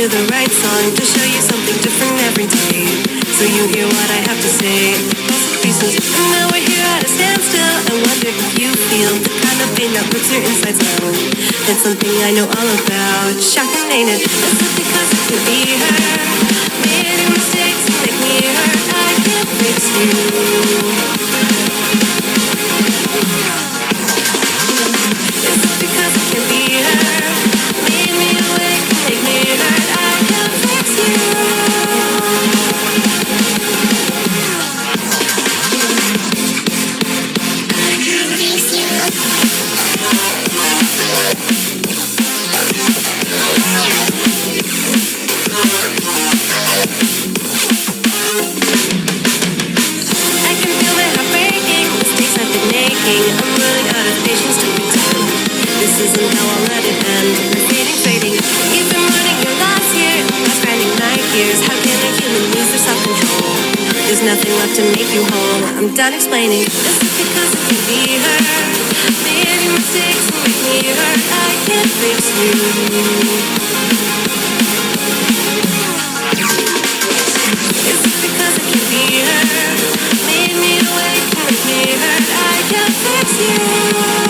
you the right song to show you something different every day, so you hear what I have to say. Reasons, and now we're here at a standstill. I wonder if you feel the kind of pain that rips your insides out. It's something I know all about. Shocking, ain't it? It's just because it could be her. Many mistakes make me hurt. I can't fix you. It's just because it can be her. Made me awake, make me hurt. I can't fix you. I'm running out of patience to pretend. This isn't how I'll let it end. We're fading, fading. You've been running your last year, past grinding night years. How can a human lose their self-control? There's nothing left to make you whole. I'm done explaining. This is because it can be her. Many mistakes make me hurt. I can't fix you. Is it because it can be her? Made me awake, make me hurt. I can't fix you.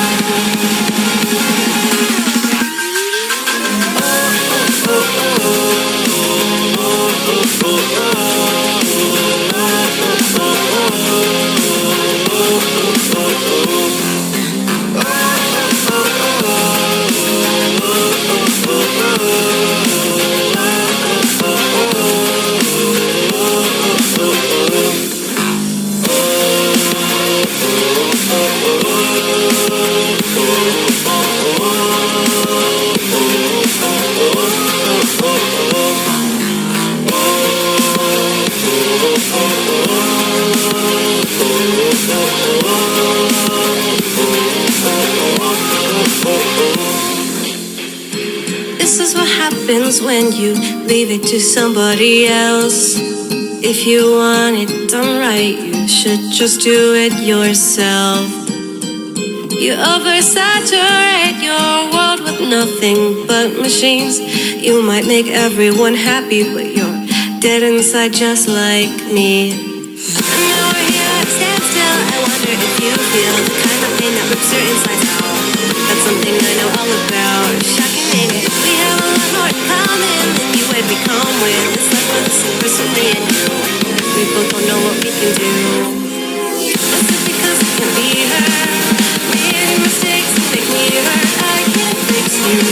When you leave it to somebody else. If you want it done right, you should just do it yourself. You oversaturate your world with nothing but machines. You might make everyone happy, but you're dead inside just like me. And now we're here at a standstill. I wonder if you feel the kind of pain that rips your insides out. That's something I know all about. Shocking, ain't it? We have a lot more in common than you would become with. It's like we're the same person, me and you. We both don't know what we can do. Is it because it can be her? Many mistakes make me hurt. I can't fix you.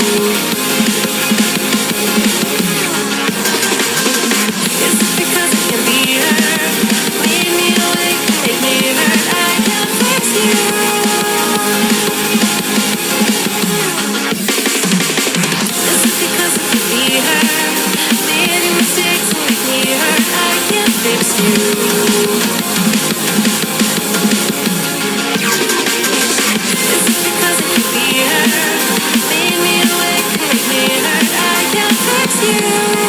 Is it because it can be her? Made me awake, make me hurt. I can't fix you. Is it because it can be her? Many mistakes make me hurt. I can't fix you. Is it because it can be her? Made me awake, make me hurt. I can't fix you.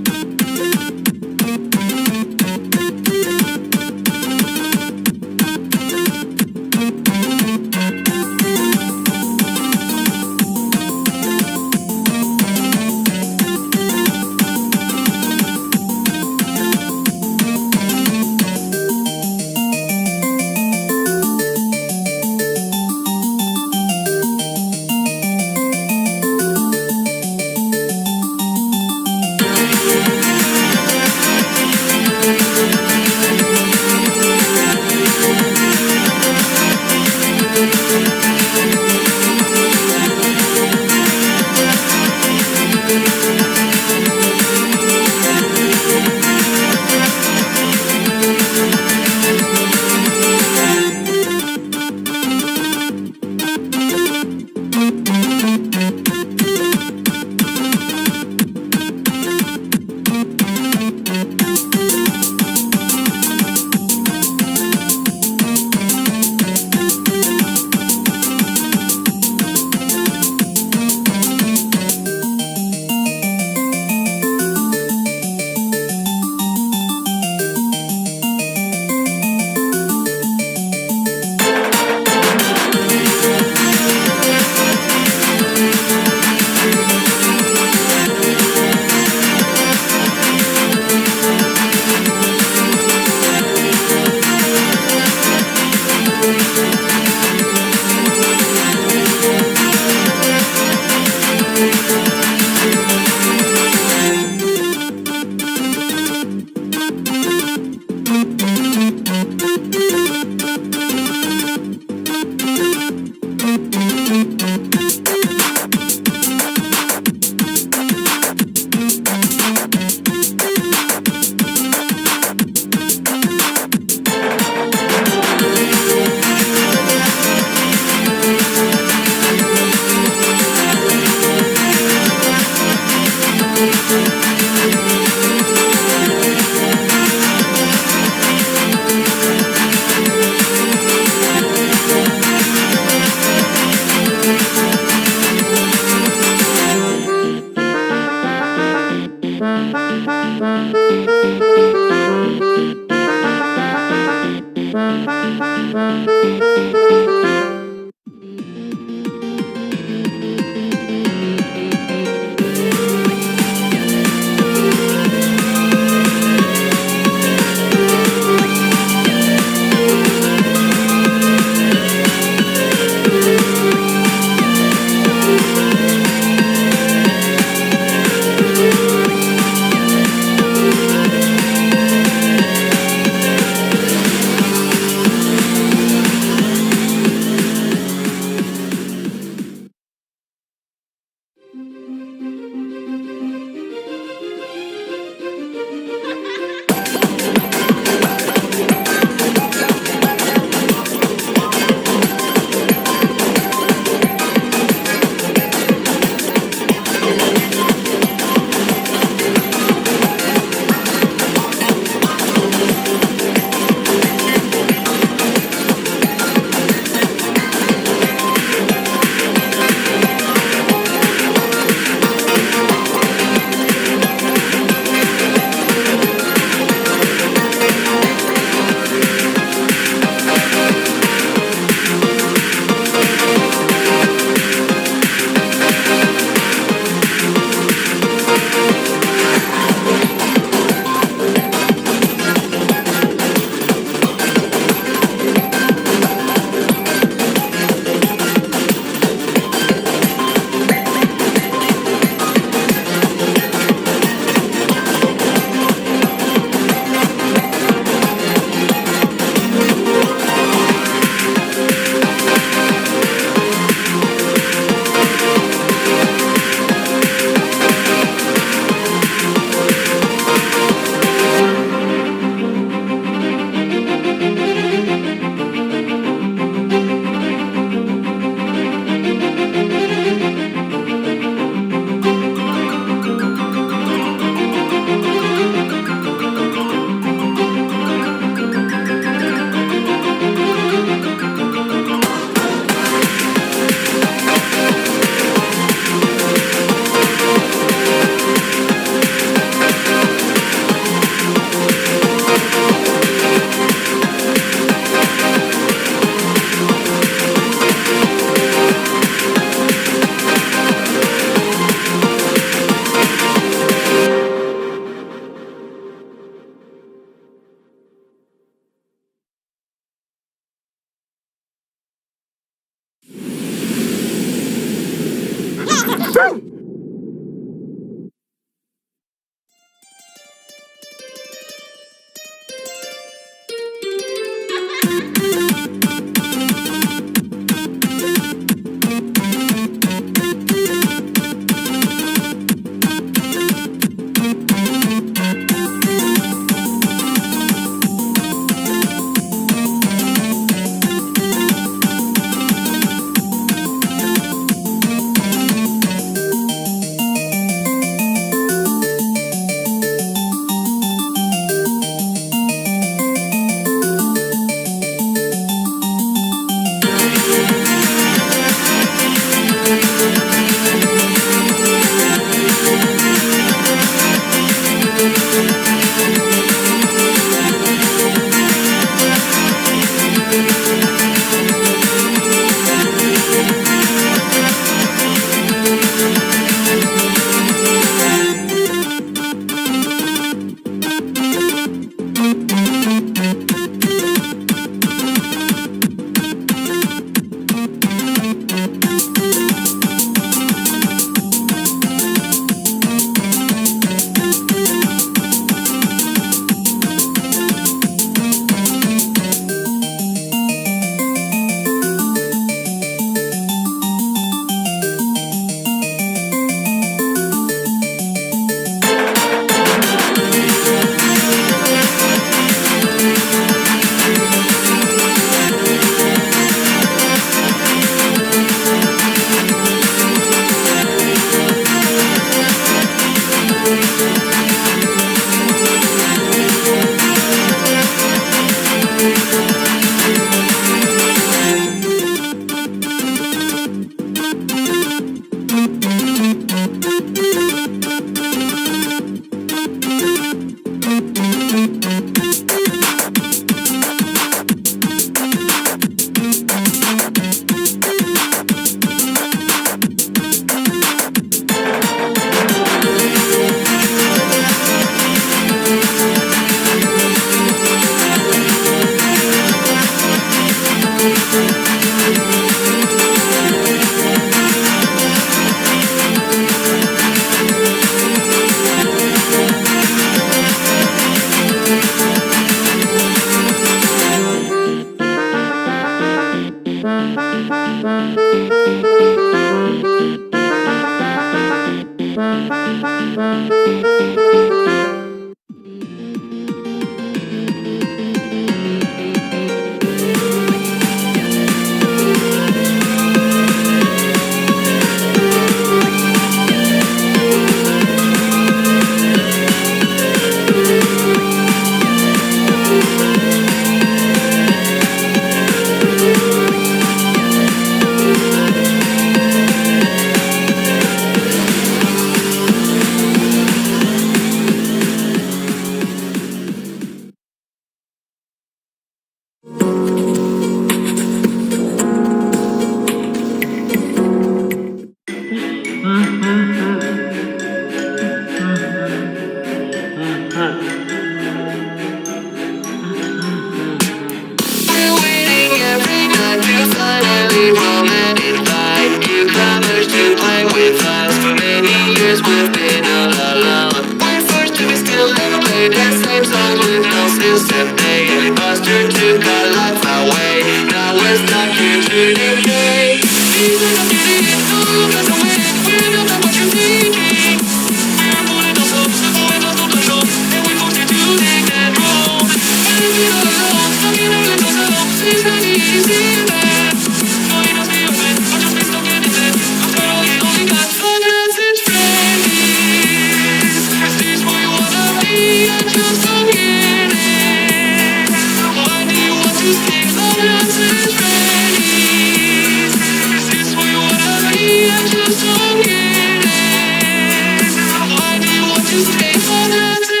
play that same song with no sympathy. Every buster took our life away. Now we're stuck here to decay. These are not feelings, don't pass away. We're not what you're thinking. We're pulling ourselves, avoid us, no control. And we forced you to take that road. And we're all alone, stuck in our little selves. It's not easy, man. No, you must be open, I'll just be stuck in this bed. After all, you only got fun and friends. Is this where you wanna be? I just don't get it. Why do you want to stay fun and friends? Is this where you wanna be? I just don't get it. Why do you want to stay fun and friends?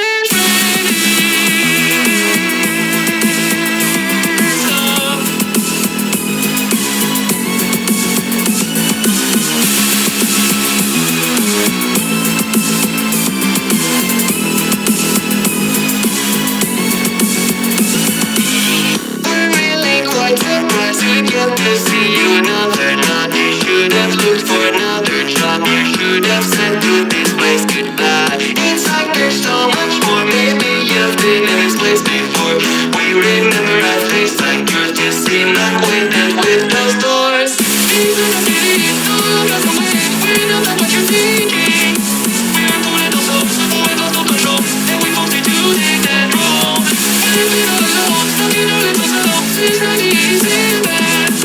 Get to see you another night. You should have looked for another job. You should have said to this place goodbye. It's like there's so much more. Maybe you've been in this place before. We remember our face like yours. Just seem like with it with those doors. These are the feelings, don't pass away. We're not what you're thinking. We're pulling ourselves, avoid us, no control. And we forced you to take that road. And we're all alone, stuck in our little selves. It's not easy, man.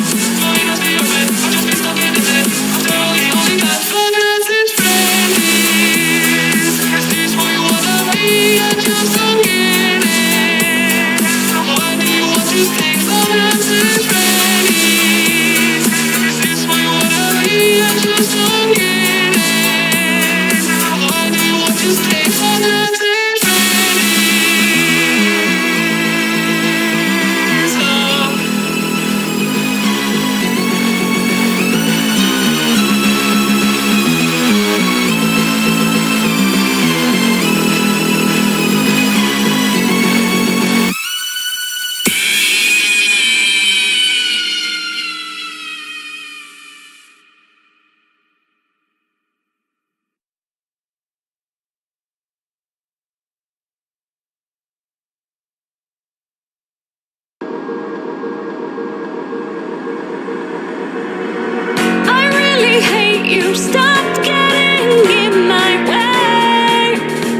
You stopped getting in my way.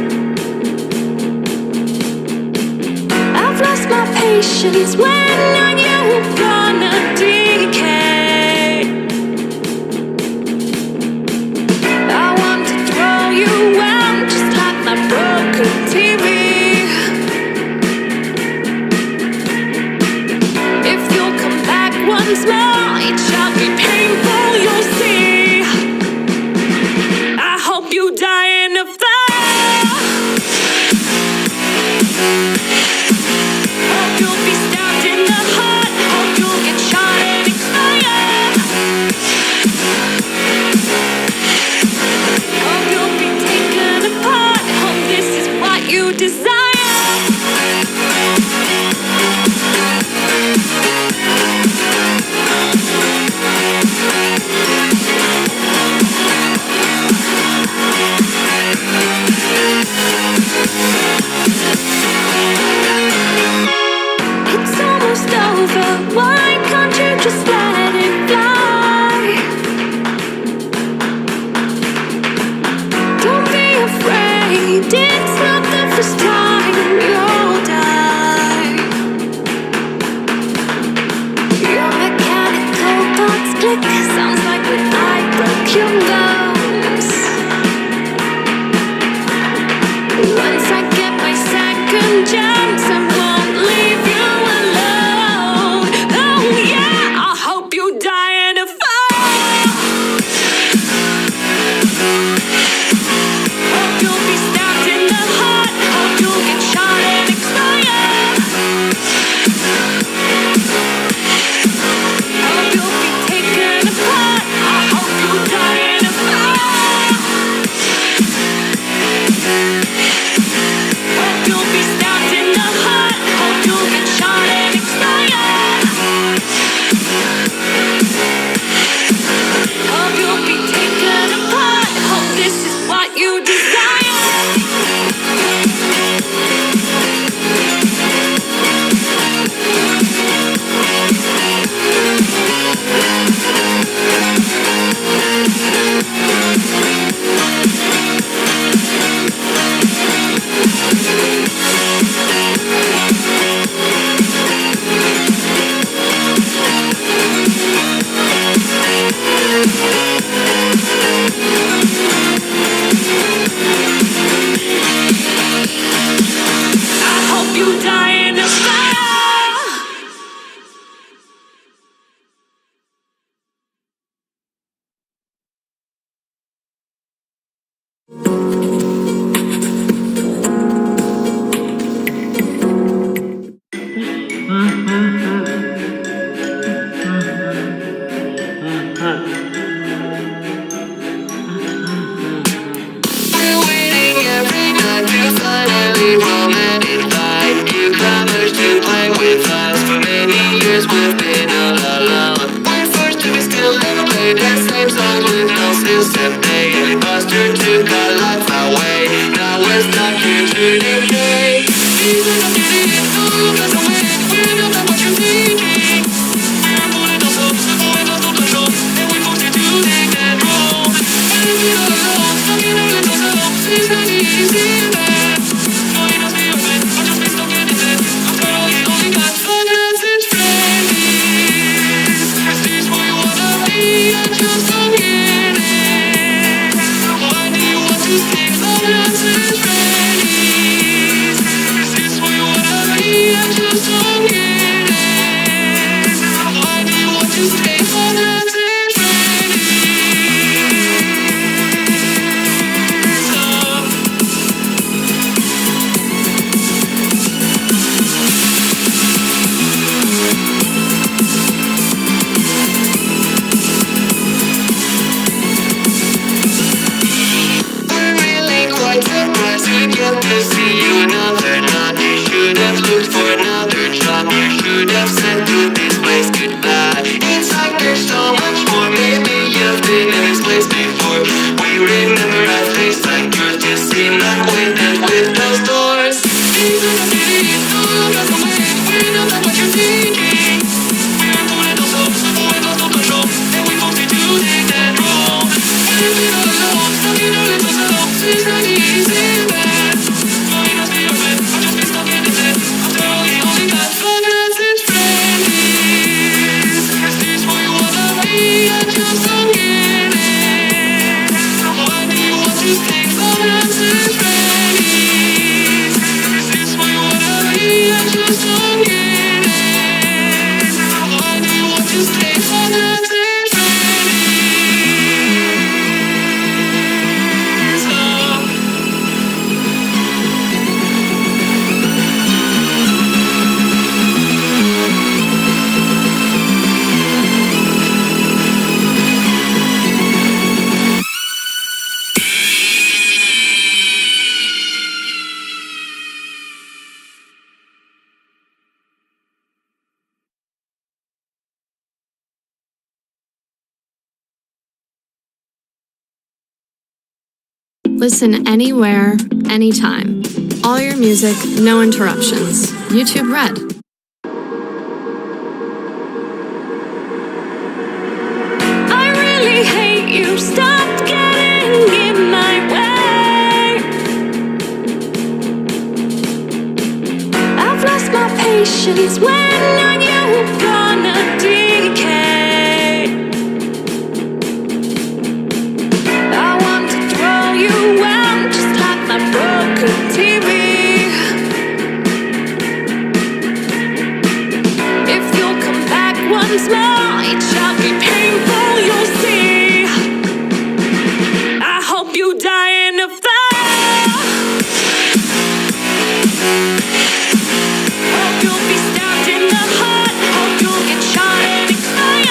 I've lost my patience. When are you gonna decay? I want to throw you out just like my broken TV. If you'll come back once more, it shall be painful, you'll see. You die in a fire. Hope you'll be stabbed in the heart. Hope you'll get shot and expire. Hope you'll be taken apart. Hope this is what you desire. It's almost over. Why can't you just let it fly? Don't be afraid. It's not the first time. to decay. These are not getting it, no look as a way. We're not what you're thinking. We're pulling ourselves, avoid us no control. And we force you to take that road. And we're all alone, stuck in our little selves. It's not easy, man. No, you must be open, I'll just be stuck in his head. After all, he only got fuckers and friends. Is this where you wanna be? I just don't get it. Why do you want to stay fuckers and friends? Is this where you wanna be? I just don't get it. Why do you want to stay fuckers and friends? Get to see you another night. You should have looked for another job. You should have said to this place goodbye. It's like there's so much more. Maybe you've been in this place before. We remember our face like yours. Just seem like with it with those doors. These are the cities, no look as a way. We're not what you're thinking. We're pulling ourselves, avoid us no control. And we force you to take that road. And we're all alone, stuck in our little selves. It's not easy, man. Listen anywhere, anytime. All your music, no interruptions. YouTube Red. I really hate you. Stop getting in my way. I've lost my patience. When are you gonna decay? You out just like my broken TV. If you'll come back once more, it shall be painful, you'll see. I hope you die in a fire. Hope you'll be stabbed in the heart. Hope you'll get shot and expired.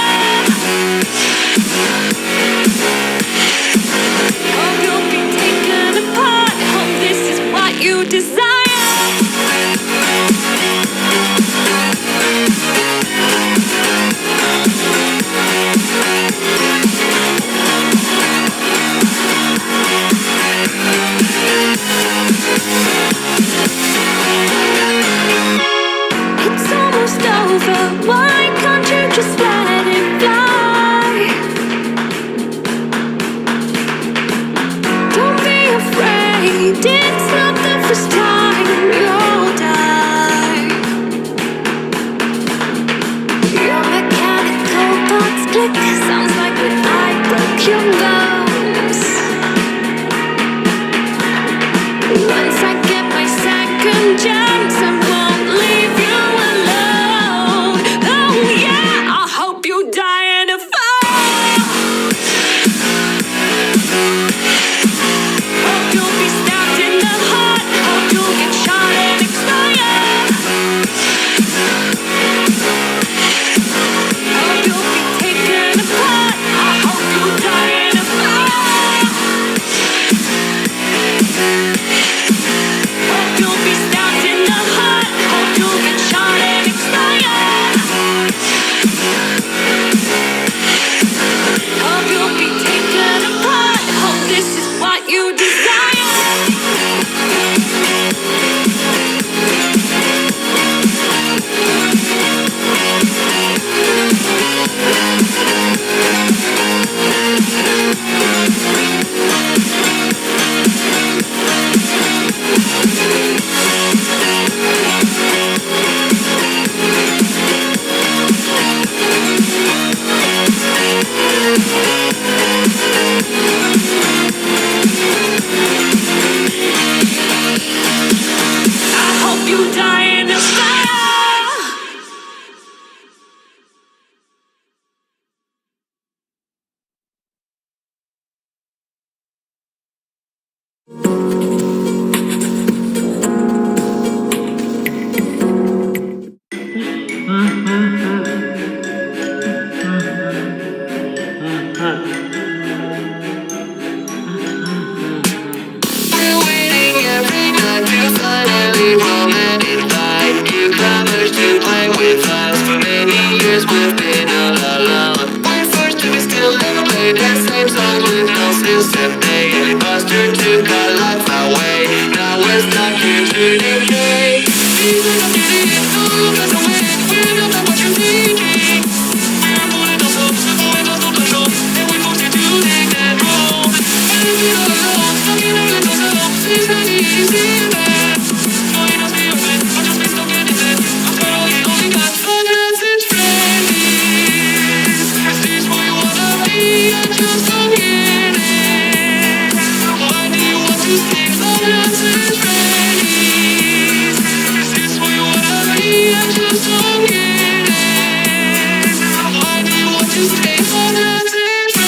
you to decay. These are not easy, no room that's away. We're not what you're thinking. We're pulling ourselves, avoid us, not control. And we force you to take that role. And we're all alone, stuck in our little selves. It's not easy, man. Knowing us be your friend, I'll just be stuck in his head. After all, he only got thugs and friends. Is this what you wanna be? I just don't get it. Why do you want to stay thugs and friends? Is this what you wanna be? I just don't get it. Why do you want to stay thugs and friends?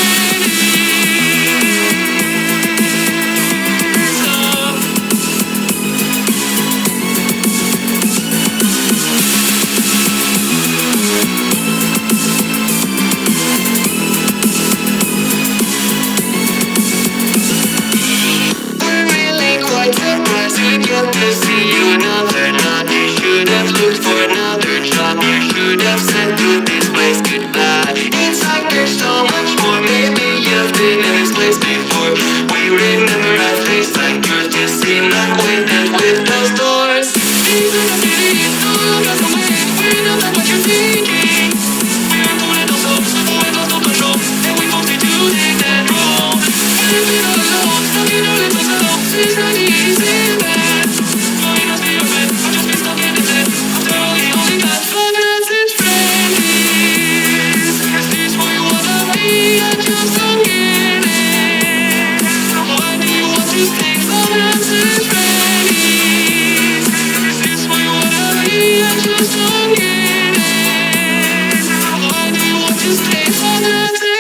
We're really quite surprised to get to see you another night. You should have looked for another job. You should have said to this place goodbye. It's like there's so much more. Maybe you've been in this place before. We remember our face like yours. Just seem like with those doors. These are the cities, no that's the way. We're not what you're thinking. We're pulling ourselves, avoid us, no control. And we force you to take that role. And we're all alone, stuck in our little selves. It's not easy, man. Knowing us be your friend, I'll just be stuck in his head. After all, he only got thugs and friends. Is this what you wanna be? I just don't get it. Why do you want to stay thugs and friends? Is this what you wanna be? I just don't get it. Why do you want to stay thugs and friends?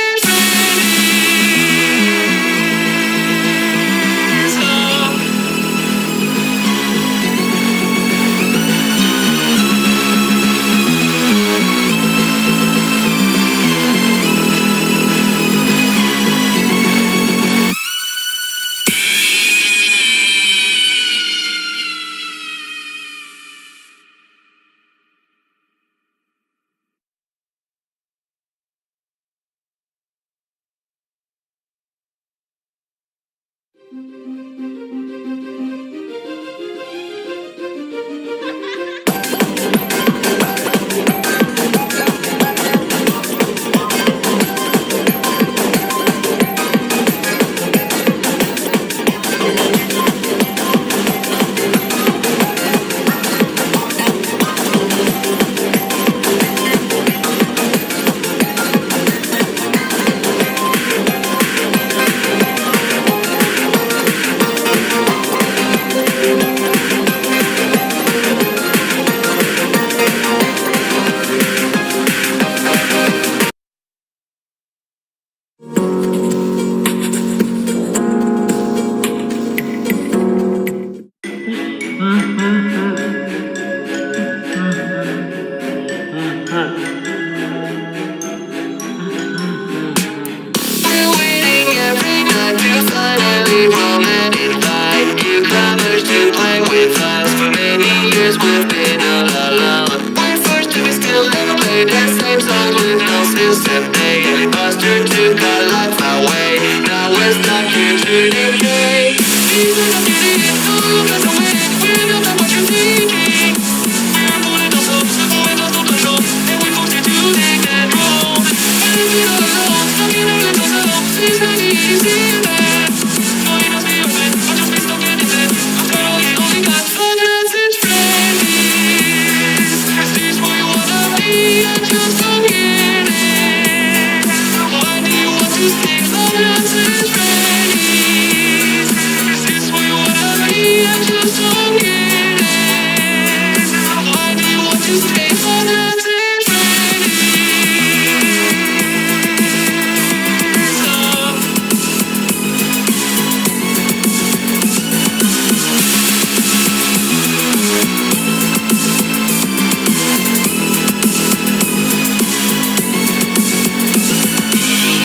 We're waiting every night to finally roam and invite newcomers to play with us. For many years we've been all alone. We're forced to be still and play the same songs with no system. They imposter took our life away. Now we're stuck here to decay. These are not easy, no room